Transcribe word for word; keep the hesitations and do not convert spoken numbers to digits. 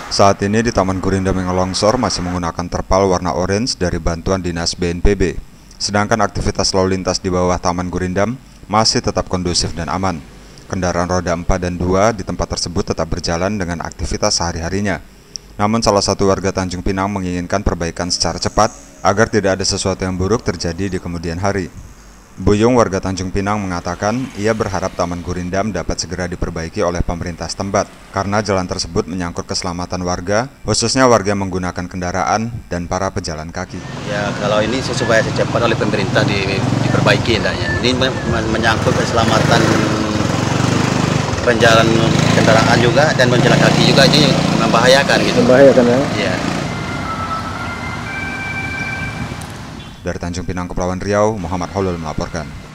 Saat ini di Taman Gurindam yang longsor masih menggunakan terpal warna orange dari bantuan Dinas B N P B. Sedangkan aktivitas lalu lintas di bawah Taman Gurindam masih tetap kondusif dan aman. Kendaraan roda empat dan dua di tempat tersebut tetap berjalan dengan aktivitas sehari-harinya. Namun salah satu warga Tanjung Pinang menginginkan perbaikan secara cepat agar tidak ada sesuatu yang buruk terjadi di kemudian hari. Buyung, warga Tanjung Pinang, mengatakan ia berharap Taman Gurindam dapat segera diperbaiki oleh pemerintah setempat karena jalan tersebut menyangkut keselamatan warga, khususnya warga yang menggunakan kendaraan dan para pejalan kaki. Ya, kalau ini supaya secepat oleh pemerintah di, diperbaiki hendaknya. Ini menyangkut keselamatan penjalan kendaraan juga dan penjalan kaki juga, ini membahayakan gitu. Membahayakan ya? Iya. Dari Tanjung Pinang, Kepulauan Riau, Muhammad Holul melaporkan.